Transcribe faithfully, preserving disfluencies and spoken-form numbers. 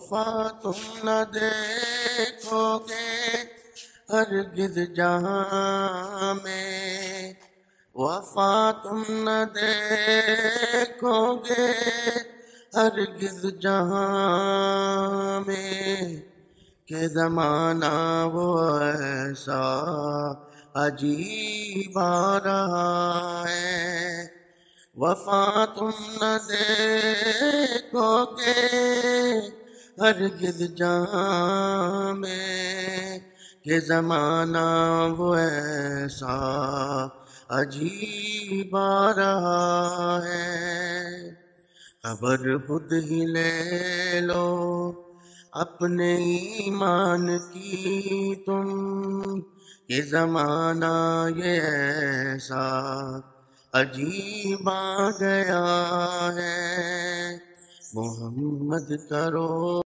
وفا تم نہ دیکھو گے ہرگز جہاں میں، وفا تم نہ دیکھو گے ہرگز جہاں میں، کہ زمانہ وہ ایسا عجیب آ رہا ہے۔ وفا تم نہ دیکھو گے ہرگز جہاں میں، کہ زمانہ وہ ایسا عجیب آ رہا ہے۔ خبر خود ہی لے لو اپنے ایمان کی تم، کہ زمانہ یہ ایسا عجیب آ گیا ہے۔ محمد کرو